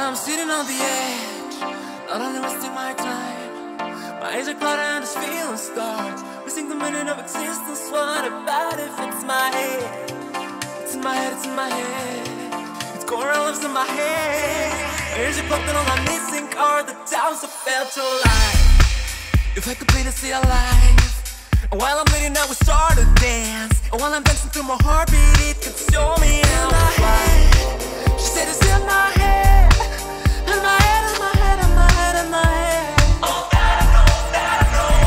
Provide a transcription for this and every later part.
I'm sitting on the edge, not only wasting my time. My eyes are clouded and this feeling starts missing the meaning of existence. What about if it's my head? It's in my head, it's in my head. It's going around, lives in my head. Here's your plugged and all I'm missing are the doubts I felt alive. If I could play to stay alive. And while I'm bleeding out we start to dance. And while I'm dancing through my heartbeat it could show me how to fly. She said it's in my head. In my head, in my head, in my head, in my head. All that I know, that I know.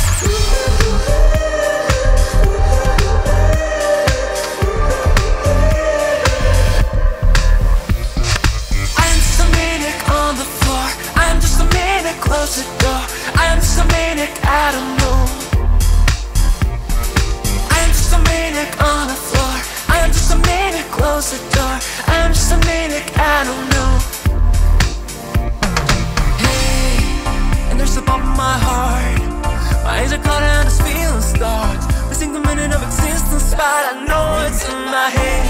I am just a maniac on the floor. I am just a maniac, close the door. I am just a maniac, I don't know. On the floor, I am just a maniac, close the door. I am just a maniac, I don't know. Hey, and there's a bump in my heart. My eyes are clouded and this feeling starts missing the meaning of existence, but I know it's in my head.